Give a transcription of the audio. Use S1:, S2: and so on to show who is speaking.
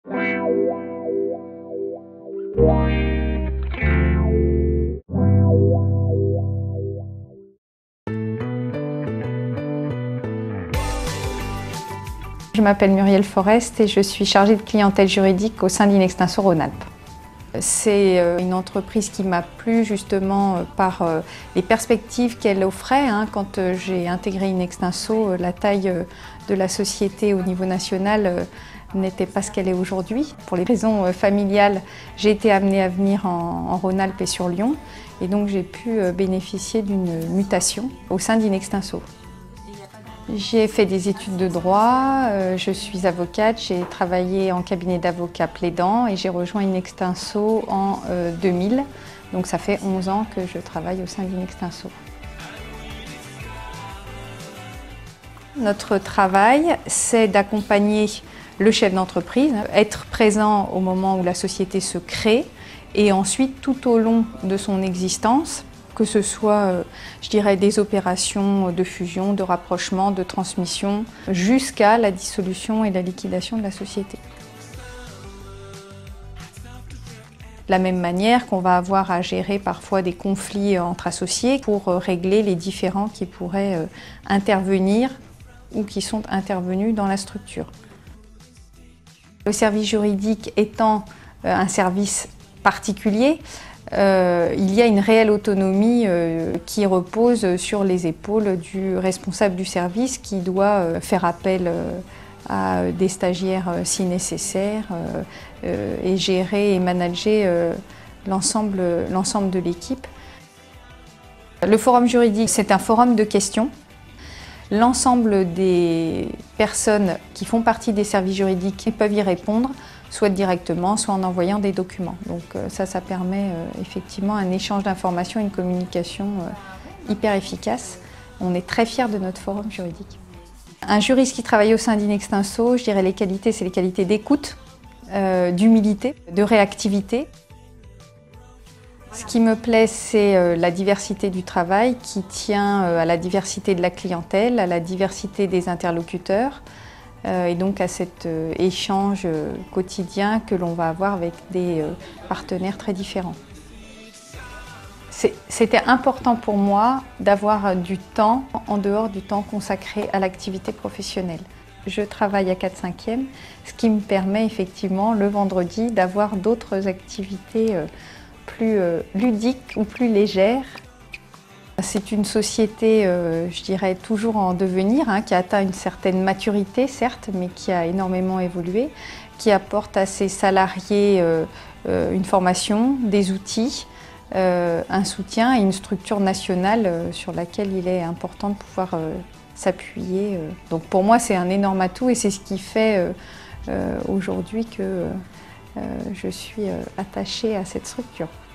S1: Je m'appelle Muriel Forest et je suis chargée de clientèle juridique au sein d'Inextinso Rhône-Alpes. C'est une entreprise qui m'a plu justement par les perspectives qu'elle offrait. Quand j'ai intégré Inextinso, la taille de la société au niveau national n'était pas ce qu'elle est aujourd'hui. Pour les raisons familiales, j'ai été amenée à venir en Rhône-Alpes et sur Lyon et donc j'ai pu bénéficier d'une mutation au sein d'Inextinso. J'ai fait des études de droit, je suis avocate, j'ai travaillé en cabinet d'avocat plaidant et j'ai rejoint Inextinso en 2000. Donc ça fait 11 ans que je travaille au sein d'Inextinso. Notre travail, c'est d'accompagner le chef d'entreprise, être présent au moment où la société se crée et ensuite tout au long de son existence, que ce soit, je dirais, des opérations de fusion, de rapprochement, de transmission, jusqu'à la dissolution et la liquidation de la société. De la même manière qu'on va avoir à gérer parfois des conflits entre associés pour régler les différends qui pourraient intervenir ou qui sont intervenus dans la structure. Le service juridique étant un service particulier, il y a une réelle autonomie qui repose sur les épaules du responsable du service qui doit faire appel à des stagiaires si nécessaire et gérer et manager l'ensemble de l'équipe. Le forum juridique, c'est un forum de questions. L'ensemble des personnes qui font partie des services juridiques peuvent y répondre, soit directement, soit en envoyant des documents. Donc ça permet effectivement un échange d'informations, une communication hyper efficace. On est très fiers de notre forum juridique. Un juriste qui travaille au sein d'Inextinso, je dirais les qualités, c'est les qualités d'écoute, d'humilité, de réactivité. Ce qui me plaît, c'est la diversité du travail qui tient à la diversité de la clientèle, à la diversité des interlocuteurs et donc à cet échange quotidien que l'on va avoir avec des partenaires très différents. C'était important pour moi d'avoir du temps en dehors du temps consacré à l'activité professionnelle. Je travaille à 4/5e, ce qui me permet effectivement le vendredi d'avoir d'autres activités plus ludique ou plus légère. C'est une société, je dirais, toujours en devenir, qui a atteint une certaine maturité, certes, mais qui a énormément évolué, qui apporte à ses salariés une formation, des outils, un soutien et une structure nationale sur laquelle il est important de pouvoir s'appuyer. Donc pour moi, c'est un énorme atout et c'est ce qui fait aujourd'hui que je suis attachée à cette structure.